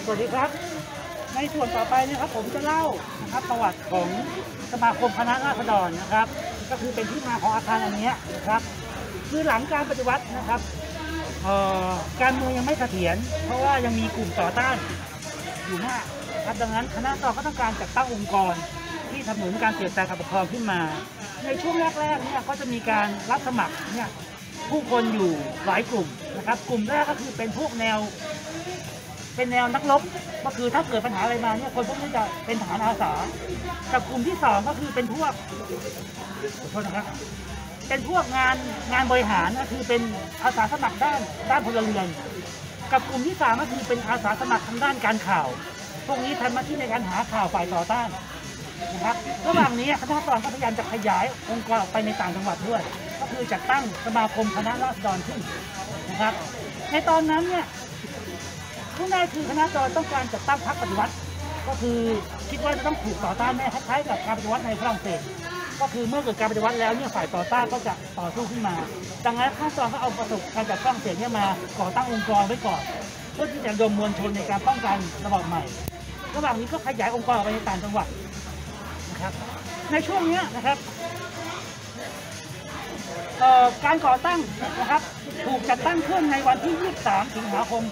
สวัสดีครับในส่วนต่อไปนะครับผมจะเล่านะครับประวัติของสมาคมคณะราษฎรนะครับก็คือเป็นที่มาของอาคารอันนี้นะครับคือหลังการปฏิวัตินะครับการเมืองยังไม่เสถียรเพราะว่ายังมีกลุ่มต่อต้านอยู่มากครับดังนั้นคณะราษฎรก็ต้องการจัดตั้งองค์กรที่สนับสนุนการเปลี่ยนแปลงการปกครองขึ้นมาในช่วงแรกๆเนี่ยก็จะมีการรับสมัครเนี่ยผู้คนอยู่หลายกลุ่มนะครับกลุ่มแรกก็คือเป็นพวกแนวนักรบก็คือถ้าเกิดปัญหาอะไรมาเนี่ยคนพวกนี้จะเป็นทหารอาสากับกลุ่มที่2ก็คือเป็นพวกขอโทษนะครับเป็นพวกงานบริหารก็คือเป็นอาสาสมัครด้านพลเรือนกับกลุ่มที่3ก็คือเป็นอาสาสมัครทางด้านการข่าวพวกนี้ทำหน้าที่ในการหาข่าวฝ่ายต่อต้านนะครับระหว่างนี้คณะราษฎรก็พยายามจะขยายองค์กรออกไปในต่างจังหวัดด้วยก็คือจัดตั้งสมาคมคณะราษฎรขึ้นนะครับในตอนนั้นเนี่ยผู้นายคือคณะราษฎรต้องการจัดตั้งพรรคปฏิวัติก็คือคิดว่าจะต้องถูกต่อต้านแน่คล้ายๆกับการปฏิวัติในฝรั่งเศสก็คือเมื่อเกิดการปฏิวัติแล้วเนี่ยฝ่ายต่อต้านก็จะต่อสู้ขึ้นมาดังนั้นคณะราษฎรก็เอาประสบการณ์จากฝรั่งเศสเนี่ยมาก่อตั้งองค์กรไว้ก่อนเพื่อที่จะรวมมวลชนในการป้องกันระบอบใหม่ระหว่างนี้ก็ขยายองค์กรออกไปในต่างจังหวัดนะครับในช่วงนี้นะครับการก่อตั้งนะครับถูกจัดตั้งขึ้นในวันที่ 23 สิงหาคม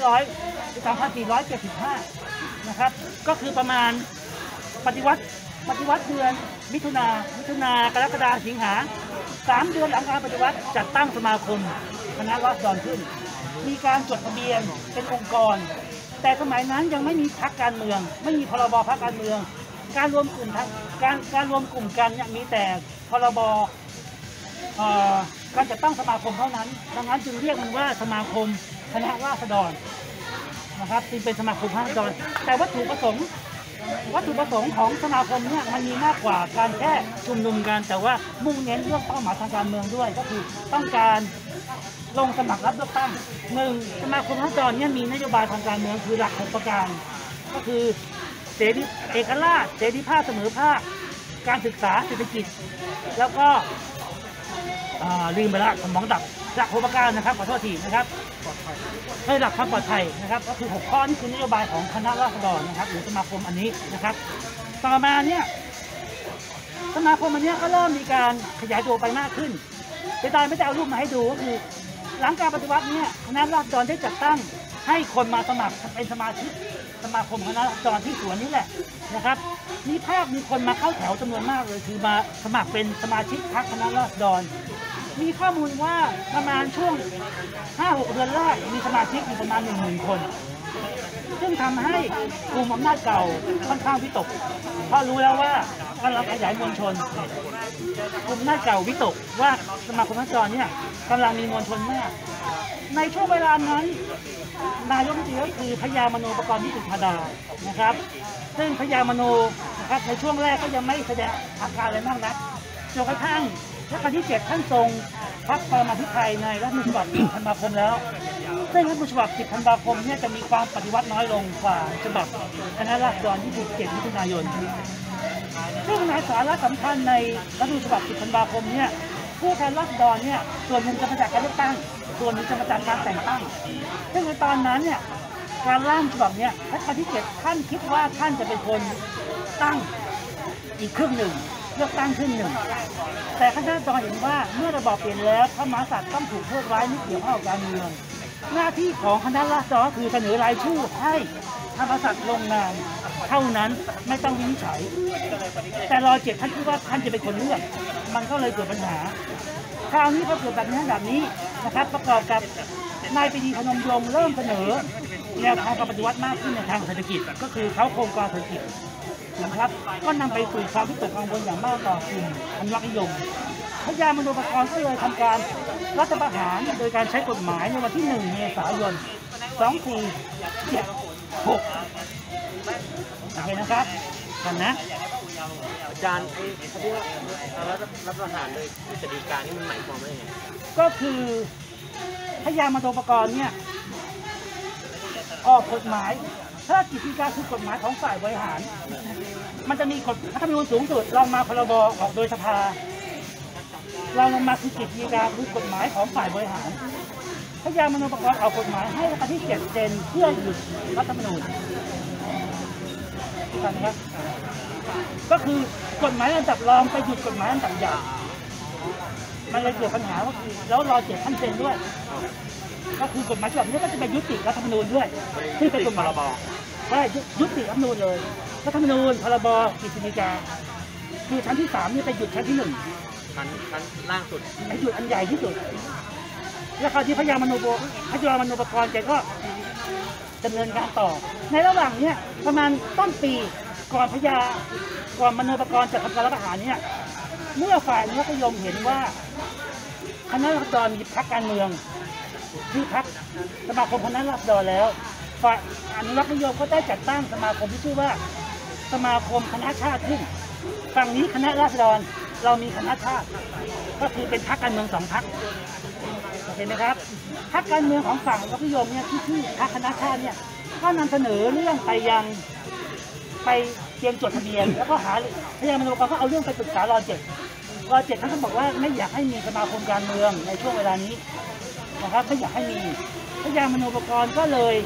2475 นะครับก็คือประมาณปฏิวัติเดือนมิถุนากรกฎาสิงหา3 เดือนหลังการปฏิวัติจัดตั้งสมาคมคณะราษฎรขึ้นมีการจดทะเบียนเป็นองค์กรแต่สมัยนั้นยังไม่มีพรรคการเมืองไม่มีพรบพรรคการเมืองการรวมกลุ่มกันเนี่ยมีแต่พรบการจัดตั้งสมาคมเท่านั้นดังนั้นจึงเรียกมันว่าสมาคมคณะราษฎรนะครับจึงเป็นสมาคมคณะราษฎรแต่วัตถุประสงค์ของสมาคมเนี่ยมันมีมากกว่าการแค่ชุมนุมกันแต่ว่ามุ่งเน้นเรื่องเป้าหมายทางการเมืองด้วยก็คือต้องการลงสมัครรับเลือกตั้ง1สมาคมคณะราษฎรเนี่ยมีนโยบายทางการเมืองคือหลัก6ประการก็คือเสรีเอกราชเสรีภาพเสมอภาคการศึกษาเศรษฐกิจแล้วก็ลืมไปละสมองดับหลัก6ประการนะครับขอโทษทีนะครับให้หลักความปลอดภัยนะครับก็คือ6ข้อนี่คือนโยบายของคณะราษฎรนะครับหรือสมาคมอันนี้นะครับต่อมาเนี่ยสมาคมอันนี้ก็เริ่มมีการขยายตัวไปมากขึ้นไม่ได้เอารูปมาให้ดูก็คือหลังการปฏิวัติเนี่ยคณะราษฎรได้จัดตั้งให้คนมาสมัครเป็นสมาชิกสมาคมคณะราษฎรที่สวนนี้แหละนะครับมีคนมาเข้าแถวจำนวนมากเลยคือมาสมัครเป็นสมาชิกพรรคคณะราษฎรมีข้อมูลว่าประมาณช่วง 5-6 เดือนแรกมีสมาชิกอยู่ประมาณ 10,000 คนซึ่งทำให้กลุ่มอำนาจเก่าค่อนข้างวิตกเพราะรู้แล้วว่ากำลังขยายมวลชนกลุ่มอำนาจเก่าวิตกว่าสมาคมคณะราษฎรเนี่ยกำลังมีมวลชนมากในช่วงเวลานั้นนายกรัฐมนตรีก็คือพญามโนปกรณ์วิสุทธาดานะครับซึ่งพญามโนนะครับในช่วงแรกก็ยังไม่แสดงอาการอะไรมากนักจนกระทั่งรัชกาลที่ 7ท่านทรงพระปรมาภิไธยในรัฐธรรมนูญฉบับ10 ธันวาคมแล้วซึ่งรัฐธรรมนูญฉบับ10 ธันวาคมเนี่ยจะมีความปฏิวัติน้อยลงกว่าฉบับคณะราษฎรที่27 มิถุนายนซึ่งในสาระสำคัญในรัฐธรรมนูญฉบับ10 ธันวาคมเนี่ยผู้แทนราษฎรเนี่ยส่วนหนึ่งจะมาจากการเลือกตั้งส่วนหนึ่งจะมาจากการแต่งตั้งซึ่งในตอนนั้นเนี่ยการร่างฉบับเนี่ยรัชกาลที่ 7ท่านคิดว่าท่านจะเป็นคนตั้งอีกครึ่งหนึ่งเลือกตั้งครึ่งหนึ่งแต่คณะราษฎรเห็นว่าเมื่อระบอบเปลี่ยนแล้วพระมหากษัตริย์ต้องถูกโทษร้ายไม่เกี่ยวข้องกับการเมืองหน้าที่ของคณะราษฎรคือเสนอรายชื่อให้พระมหากษัตริย์ลงนามเท่านั้นไม่ต้องวินิจฉัยแต่รอ7ท่านคิดว่าท่านจะเป็นคนเลือกมันก็เลยเกิดปัญหาคราวนี้พอเกิดแบบนี้นะครับประกอบกับนายปรีดีพนมยงค์เริ่มเสนอแนวทางการปฏิวัติมากขึ้นในทางเศรษฐกิจก็คือเขาโครงการเศรษฐกิจนะครับก็นำไปสู่ความวิตกกังวลอย่างมากต่อกลุ่มอนุรักษ์นิยมพญามโนปกรณ์ก็เลยทำการรัฐประหารโดยการใช้กฎหมายในวันที่ 1 เมษายน 2476โอเคนะครับกันนะอาจารย์เขาเรียกว่ารัฐประหารโดยกฤษฎีกานี่มันหมายความว่าไงก็คือพญามโนปกรณ์เนี่ยออกกฎหมายถ้ากฤษฎีกาคือกฎหมายของฝ่ายบริหารมันจะมีกฎรัฐธรรมนูญสูงสุดรองมาพรบออกโดยสภารองลงมาคือกฤษฎีกาคือกฎหมายของฝ่ายบริหารพยามโนปกรณ์ออกกฎหมายให้วันที่7 เซนเพื่อหยุดรัฐธรรมนูญถูกไหมครับก็คือกฎหมายอันดับรองไปหยุดกฎหมายอันดับใหญ่มันเลยเกิดปัญหาว่าคือแล้วรอ7 ท่านเซนด้วยก็คือกฎหมายฉบับนี้ก็จะไปยุติรัฐธรรมนูญด้วยที่เป็นกฎหมายใช่ยุติรัฐธรรมนูญเลยรัฐธรรมนูญพรบกฤษฎีกาคือชั้นที่3นี่ไปหยุดชั้นที่1 ชั้นล่างสุดไปหยุดอันใหญ่ที่สุดแล้วคราวที่พยามโนปกรณ์แกก็ดำเนินการต่อในระหว่างนี้ประมาณต้นปีก่อนมโนปกรณ์จะทำการรัฐประหารเนี่ยเมื่อฝ่ายอนุรักษนิยมเห็นว่าคณะราษฎรมีพรรคการเมืองที่พรรคสมาคมคณะราษฎรแล้วฝ่ายอนุรักษนิยมก็ได้จัดตั้งสมาคมที่ชื่อว่าสมาคมคณะชาติขึ้นฝั่งนี้คณะราษฎรเรามีคณะชาติก็คือเป็นพรรคการเมือง2 พรรคเห็นไหมครับพรรคการเมืองของฝั่งอนุรักษนิยมเนี่ยที่พรรคคณะชาติเนี่ยก็นำเสนอเรื่องไปเตรียมจดทะเบียนแล้วก็หาพยามโนปกรณ์ก็เอาเรื่องไปปรึกษาร.7ท่านก็บอกว่าไม่อยากให้มีสมาคมการเมืองในช่วงเวลานี้นะครับไม่อยากให้มีพยามโนปกรณ์ก็เลย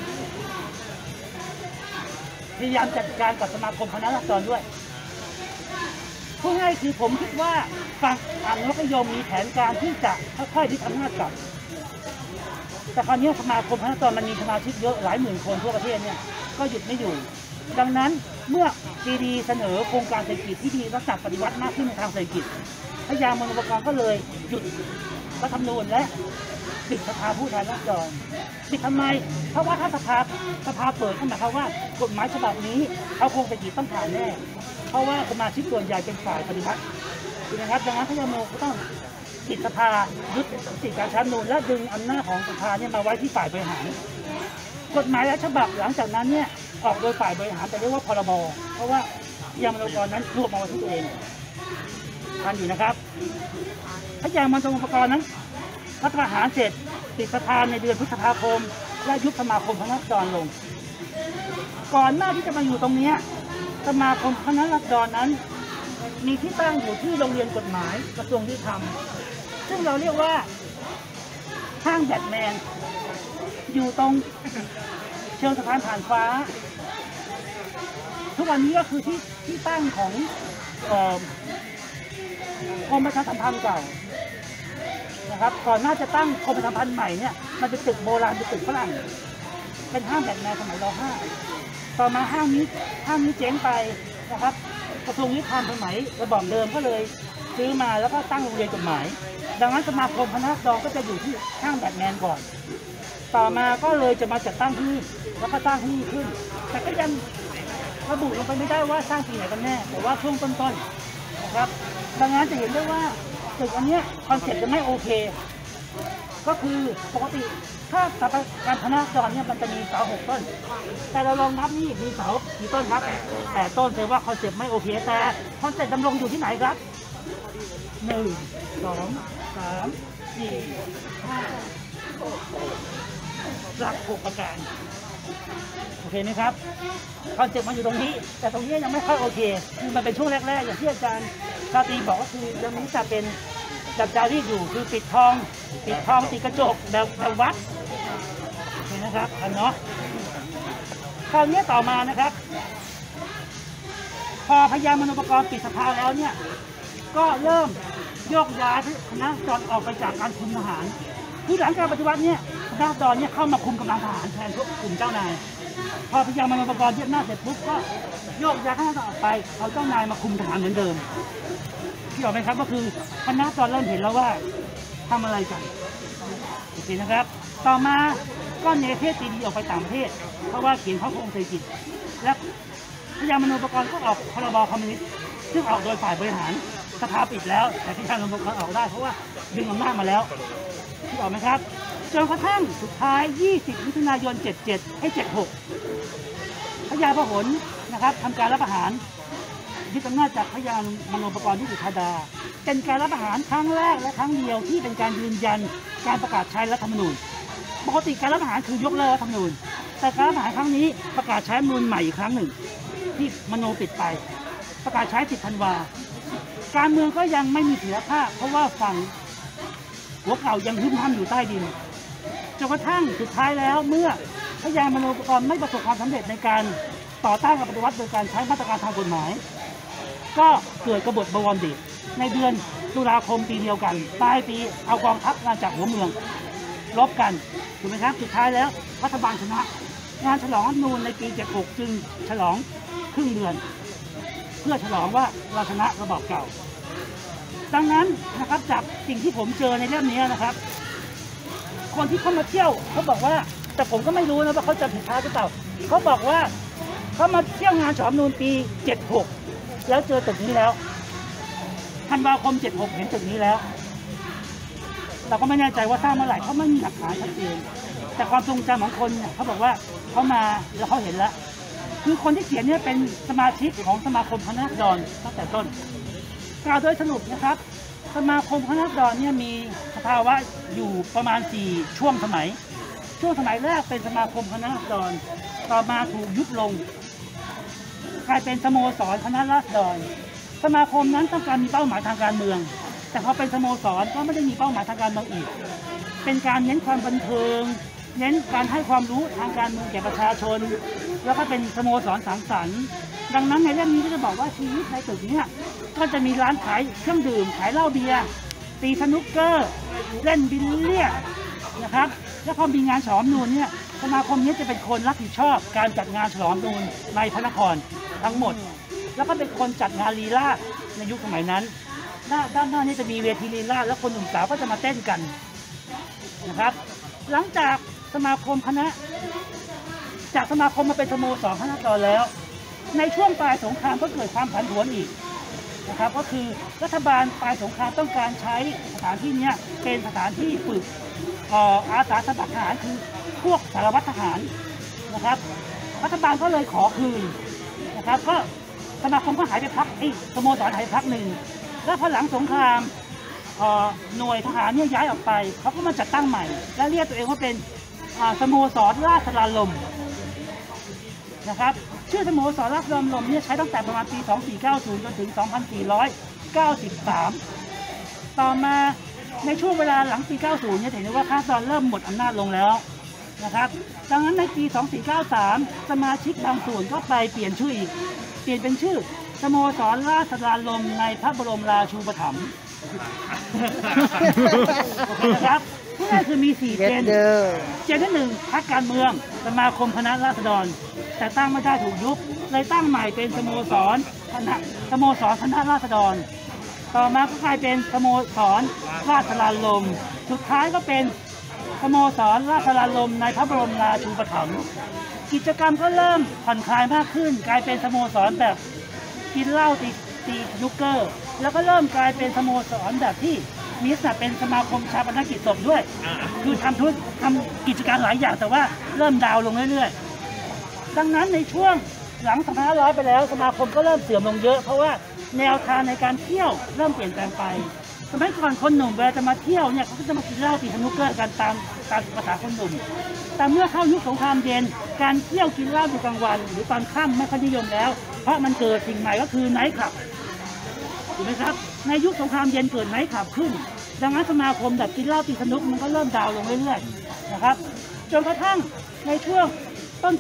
พยายามจัดการกับสมาคมคณะราษฎรด้วยผู้ให้คือผมคิดว่าฝั่งอนุรักษนิยมมีแผนการที่จะค่อยๆยึดอำนาจกลับแต่คราวนี้สมาคมคณะราษฎรมันมีสมาชิกเยอะหลายหมื่นคนทั่วประเทศเนี่ยก็หยุดไม่อยู่ดังนั้นเมื่อดีเสนอโครงการเศรษฐกิจที่ดีรักษาปฏิวัติมากขึ้นในทางเศรษฐกิจพยามโนปกรณ์ก็เลยหยุดรัฐธรรมนูญและปิดสภาผู้แทนราษฎรปิดทำไมเพราะว่าถ้าสภาเปิดขึ้นหมายความว่ากฎหมายฉบับนี้เอาโครงเศรษฐกิจต้องผ่านแน่เพราะว่าสมาชิกส่วนใหญ่เป็นฝ่ายปฏิวัตินะครับดังนั้นพยามโนก็ต้องปิดสภายุติการใช้รัฐธรรมนูญและดึงอำนาจของสภาเนี่ยมาไว้ที่ฝ่ายบริหารกฎหมายและฉบับหลังจากนั้นเนี่ยออกโดยฝ่ายบริหารแต่เรียกว่าพรบเพราะว่าพยามโนปกรณ์นั้นรวบมาไว้ที่ตัวเองทันอยู่นะครับพยามโนปกรณ์นั้นรัฐประหารเสร็จปิดสภาในเดือนพฤษภาคมและยุบสมาคมคณะราษฎรลงก่อนหน้าที่จะมาอยู่ตรงนี้สมาคมคณะราษฎรนั้นมีที่ตั้งอยู่ที่โรงเรียนกฎหมายกระทรวงยุติธรรมซึ่งเราเรียกว่าห้างแบทแมนอยู่ตรงเชิงสะพานผ่านฟ้าทุกวันนี้ก็คือที่ตั้งของกรมประชาสัมพันธ์เก่านะครับก่อนหน้าจะตั้งกรมประชาสัมพันธ์ใหม่เนี่ยมันเป็นตึกโบราณเป็นตึกฝรั่งเป็นห้างแบทแมนสมัยร.5ต่อมาห้างนี้เจ๊งไปนะครับกระทรวงยุติธรรมสมัยระบอบเดิมก็เลยซื้อมาแล้วก็ตั้งโรงเรียนกฎหมายดังนั้นสมาคมคณะราษฎรก็จะอยู่ที่ห้างแบทแมนก่อนต่อมาก็เลยจะมาจัดตั้งที่แล้วก็ตั้งที่ขึ้นแต่ก็ยังระบุลงไปไม่ได้ว่าสร้างที่ไหนกันแน่แต่ว่าช่วงต้นๆนะครับดังนั้นจะเห็นได้ว่าตึกอันนี้คอนเซ็ปต์จะไม่โอเคก็คือปกติถ้าสถาปัตยกรรมคณะราษฎรเนี่ยมันจะมีเสา6 ต้นแต่เราลองนับนี่มีเสากี่ต้นครับ8 ต้นแสดงว่าคอนเซ็ปต์ไม่โอเคแต่คอนเซ็ปต์ดำรงอยู่ที่ไหนครับ1 2 3 4 5หลัก6 ประการโอเคไหมครับคอนเซ็ปต์มันอยู่ตรงนี้แต่ตรงนี้ยังไม่ค่อยโอเคคือมันเป็นช่วงแรกๆอย่างที่อาจารย์ชาตรีบอกก็คือเรื่องนี้จะเป็นจับจารีตอยู่คือปิดทองติดกระจกแบบวัดเห็นนะครับอันเนาะคราวนี้ต่อมานะครับพอพยามโนปกรณ์ปิดสภาแล้วเนี่ยก็เริ่มโยกย้ายคณะราษฎรออกไปจากการคุมทหารคือหลังการปฏิวัติเนี่ยคณะราษฎรเนี่ยเข้ามาคุมกำลังทหารแทนพวกกลุ่มเจ้านายพอพยามโนปกรณ์ยึดอำนาจเสร็จปุ๊บก็โยกย้ายคณะราษฎรออกไปเอาเจ้านายมาคุมทหารเหมือนเดิมที่บอกไหมครับก็คือคณะราษฎรเริ่มเห็นแล้วว่าทำอะไรกันโอเคนะครับต่อมาก็เนเธอร์ตีดีออกไปต่างประเทศเพราะว่าเขียนข้อโครงเศรษฐกิจและพยามโนปกรณ์ก็ออกพรบคอมมิวนิสต์ซึ่งออกโดยฝ่ายบริหารสภาปิดแล้วแต่พยามโนปกรณ์ออกได้เพราะว่าดึงอำนาจมาแล้วที่บอกไหมครับจนกระทั่งสุดท้าย20 มิถุนายน 77 ให้ 76พญาพหลนะครับทำการรัฐประหารยึดอำนาจจากพยามโนปกรณ์ที่อยู่ธาดาเป็นการรัฐประหารครั้งแรกและครั้งเดียวที่เป็นการยืนยันการประกาศใช้รัฐธรรมนูญปกติการรัฐประหารคือยกเลิกรัฐธรรมนูญแต่การรัฐประหารครั้งนี้ประกาศใช้รัฐธรรมนูญใหม่อีกครั้งหนึ่งที่มโนปิดไปประกาศใช้10 ธันวาการเมืองก็ยังไม่มีเสถียรภาพเพราะว่าฝั่งหัวเก่ายังหึ่มห้ำอยู่ใต้ดินจนกระทั่งสุดท้ายแล้วเมื่อพยานมโนอุปกรณ์ไม่ประสบความสำเร็จในการต่อต้านการปฏิวัติโดยการใช้มาตรการทางกฎหมายก็เกิดกบฏบวรดิในเดือนตุลาคมปีเดียวกันปลายปีเอากองทัพมาจากหัวเมืองรบกันถูกไหมครับสุดท้ายแล้วรัฐบาลชนะงานฉลองรัฐธรรมนูญในปี 76 จึงฉลองครึ่งเดือนเพื่อฉลองว่าเราชนะระบอบเก่าดังนั้นนะครับจากสิ่งที่ผมเจอในเรื่องนี้นะครับคนที่เข้ามาเที่ยวเขาบอกว่าแต่ผมก็ไม่รู้นะว่าเขาจะผิดพลาดหรือเปล่าเขาบอกว่าเขามาเที่ยวงานฉลองรัฐธรรมนูญปี 76 แล้วเจอตึกนี้แล้วธันวาคม 76 เห็นตึกนี้แล้วเราก็ไม่แน่ใจว่าสร้างเมื่อไหร่เขาไม่มีหลักฐานชัดเจนแต่ความทรงจำของคนเนี่ยเขาบอกว่าเขามาแล้วเขาเห็นแล้วคือคนที่เขียนเนี่ยเป็นสมาชิกของสมาคมคณะราษฎรตั้งแต่ต้นกล่าวโดยสรุปนะครับสมาคมคณะราษฎรเนี่ยมีสภาวะอยู่ประมาณ4ช่วงสมัยแรกเป็นสมาคมคณะราษฎรต่อมาถูกยุบลงกลายเป็นสโมสรคณะราษฎรสมาคมนั้นต้องการมีเป้าหมายทางการเมืองแต่พอเป็นสโมสรก็ไม่ได้มีเป้าหมายทางการเมืองอีกเป็นการเน้นความบันเทิงเน้นการให้ความรู้ทางการเมืองแก่ประชาชนแล้วก็เป็นสโมสรสังสรรค์ดังนั้นในเรื่องนี้ก็จะบอกว่าชีวิตในตึกนี้ก็จะมีร้านขายเครื่องดื่มขายเหล้าเบียร์ตีสนุกเกอร์เล่นบิลเลียร์นะครับแล้วพอมีงานฉลองรัฐธรรมนูญเนี่ยสมาคมนี้จะเป็นคนรับผิดชอบการจัดงานฉลองรัฐธรรมนูญในพระนครทั้งหมดแล้วก็เป็นคนจัดงานลีลาศในยุคสมัยนั้นด้านหน้านี้จะมีเวทีลีลาศแล้วคนหนุ่มสาวก็จะมาเต้นกันนะครับหลังจากสมาคมคณะจากสมาคมมาเป็นสโมสรคณะต่อแล้วในช่วงปลายสงครามก็เกิดความผันผวนอีกนะครับก็คือรัฐบาลปลายสงครามต้องการใช้สถานที่นี้เป็นสถานที่ฝึกอาสาสมัครทหารคือพวกสารวัตรทหารนะครับรัฐบาลก็เลยขอคืนนะครับก็สมาคมก็หายไปพักสโมสรหายไปพักหนึ่งแล้วพอหลังสงครามหน่วยทหารเนี่ยย้ายออกไปเขาก็มาจัดตั้งใหม่และเรียกตัวเองว่าเป็นสโมสรราชลาลมนะครับชื่อสโมสรราชลาลมเนี่ยใช้ตั้งแต่ประมาณปี 2490 จนถึง 2493 ต่อมาในช่วงเวลาหลังปี 90 เนี่ยเห็นได้ว่าข้าราชการเริ่มหมดอำนาจลงแล้วนะครับดังนั้นในปี 2493 สมาชิกบางส่วนก็ไปเปลี่ยนชื่ออีกเปลี่ยนเป็นชื่อสโมสรราชลาลมในพระบรมราชูปถัมภ์นะครับนี่คือมี4เจนที่1พรรคการเมืองสมาคมคณะราษฎรแต่ตั้งไม่ได้ถูกยุบเลยตั้งใหม่เป็นสโมสรคณะราษฎรต่อมาก็กลายเป็นสโมสรราชลาลมสุดท้ายก็เป็นสโมสรราชลาลมในพระบรมราชูปถัมภ์กิจกรรมก็เริ่มผ่อนคลายมากขึ้นกลายเป็นสโมสรแบบกินเหล้าตีสนุกเกอร์แล้วก็เริ่มกลายเป็นสโมสรแบบที่มีลักษณะเป็นสมาคมชาปนกิจศพด้วยคือทำกิจการหลายอย่างแต่ว่าเริ่มดาวลงเรื่อยๆดังนั้นในช่วงหลัง2500ไปแล้วสมาคมก็เริ่มเสื่อมลงเยอะเพราะว่าแนวทางในการเที่ยวเริ่มเปลี่ยนแปลงไปสมัยก่อนคนหนุ่มเวลาจะมาเที่ยวเนี่ยเขาก็จะมากินเหล้าตีสนุกเกอร์กันตามภาษาคนหนุ่มแต่เมื่อเข้ายุคสงครามเย็นการเที่ยวกินเหล้าอยู่กลางวันหรือตอนค่ำไม่ค่อยนิยมแล้วเพราะมันเกิดสิ่งใหม่ก็คือไนท์คลับถูกไหมครับในยุคสงครามเย็นเกิดไนท์คลับขึ้นดังนั้นสมาคมแบบกินเหล้าตีสนุกมันก็เริ่มดาวลงเรื่อยๆนะครับจนกระทั่งในช่วงต้น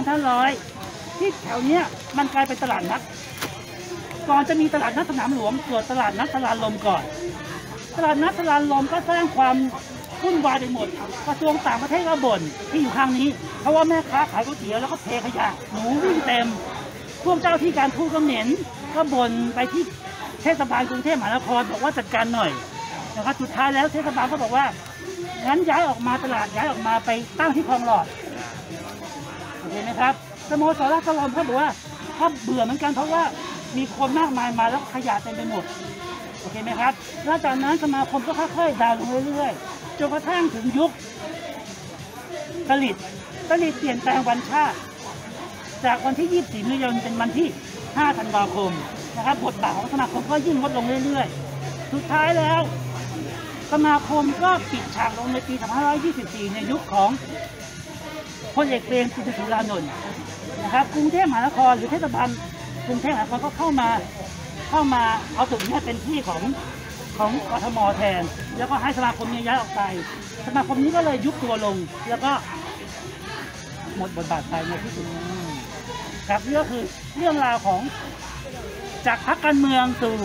2500 ที่แถวเนี้ยมันกลายเป็นตลาดนัดก่อนจะมีตลาดนัดสนามหลวงเกิดตลาดนัดสลาลมก่อนตลาดนัดสลาลมก็สร้างความวุ่นวายไปหมดกระทรวงต่างประเทศก็บ่นที่อยู่ข้างนี้เพราะว่าแม่ค้าขายก๋วยเตี๋ยวแล้วก็เทขยะหนูวิ่งเต็มพวกเจ้าที่การทูตก็เหม็นก็บ่นไปที่เทศบาลกรุงเทพมหานครบอกว่าจัดการหน่อยนะครับสุดท้ายแล้วเทศบาลก็บอกว่างั้นย้ายออกมาตลาดย้ายออกมาไปตั้งที่คลองหลอดโอเคไหมครับสโมสรราชลมเขาบอกว่าเขาเบื่อเหมือนกันเพราะว่ามีคนมากมายมาแล้วขยะเต็มไปหมดโอเคไหมครับแล้วจากนั้นสมาคมก็ค่อยๆดาวลงเรื่อยๆจนกระทั่งถึงยุคผลิตเปลี่ยนแปลงวันชาติจากวันที่24 มิถุนายนเป็นวันที่5 ธันวาคมนะครับบทบาทของสมาคมก็ยิ่งลดลงเรื่อยๆสุดท้ายแล้วสมาคมก็ปิดฉากลงในปี 2524 ในยุคของพลเอกเปรมติณ สุรานนท์นะครับกรุงเทพมหานครหรือเทศบาลกรุงเทพมหานครก็เข้ามาเอาตึกนี้เป็นที่ของของกทมแทนแล้วก็ให้สมาคมนี้ย้ายออกไปสมาคมนี้ก็เลยยุบตัวลงแล้วก็หมดบทบาทไปในที่สุดครับนี่ก็คือเรื่องราวของจากพรรคการเมืองสู่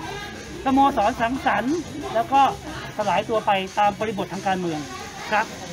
สโมสรสังสรรค์แล้วก็สลายตัวไปตามบริบททางการเมืองครับ